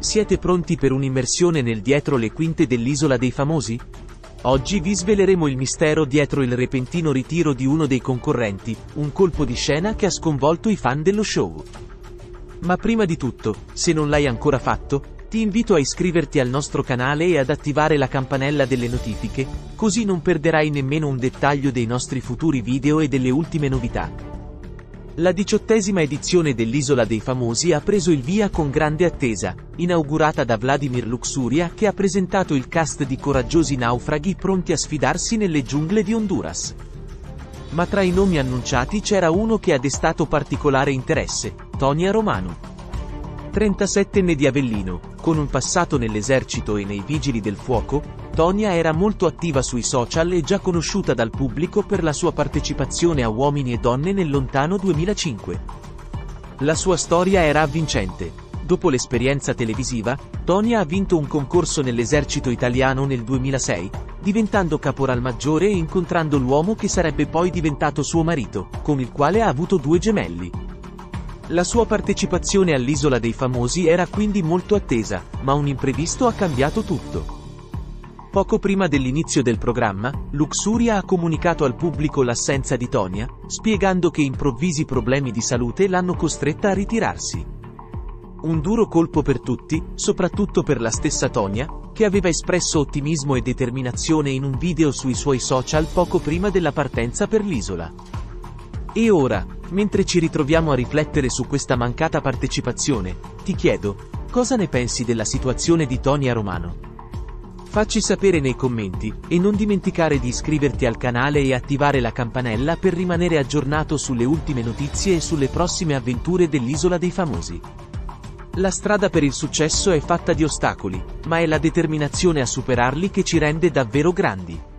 Siete pronti per un'immersione nel dietro le quinte dell'Isola dei Famosi? Oggi vi sveleremo il mistero dietro il repentino ritiro di uno dei concorrenti, un colpo di scena che ha sconvolto i fan dello show. Ma prima di tutto, se non l'hai ancora fatto, ti invito a iscriverti al nostro canale e ad attivare la campanella delle notifiche, così non perderai nemmeno un dettaglio dei nostri futuri video e delle ultime novità. La 18ª edizione dell'Isola dei Famosi ha preso il via con grande attesa, inaugurata da Vladimir Luxuria che ha presentato il cast di coraggiosi naufraghi pronti a sfidarsi nelle giungle di Honduras. Ma tra i nomi annunciati c'era uno che ha destato particolare interesse, Tonia Romano. 37enne di Avellino, con un passato nell'esercito e nei Vigili del Fuoco, Tonia era molto attiva sui social e già conosciuta dal pubblico per la sua partecipazione a Uomini e Donne nel lontano 2005. La sua storia era avvincente. Dopo l'esperienza televisiva, Tonia ha vinto un concorso nell'esercito italiano nel 2006, diventando caporalmaggiore e incontrando l'uomo che sarebbe poi diventato suo marito, con il quale ha avuto 2 gemelli. La sua partecipazione all'Isola dei Famosi era quindi molto attesa, ma un imprevisto ha cambiato tutto. Poco prima dell'inizio del programma, Luxuria ha comunicato al pubblico l'assenza di Tonia, spiegando che improvvisi problemi di salute l'hanno costretta a ritirarsi. Un duro colpo per tutti, soprattutto per la stessa Tonia, che aveva espresso ottimismo e determinazione in un video sui suoi social poco prima della partenza per l'isola. E ora, mentre ci ritroviamo a riflettere su questa mancata partecipazione, ti chiedo, cosa ne pensi della situazione di Tonia Romano? Facci sapere nei commenti, e non dimenticare di iscriverti al canale e attivare la campanella per rimanere aggiornato sulle ultime notizie e sulle prossime avventure dell'Isola dei Famosi. La strada per il successo è fatta di ostacoli, ma è la determinazione a superarli che ci rende davvero grandi.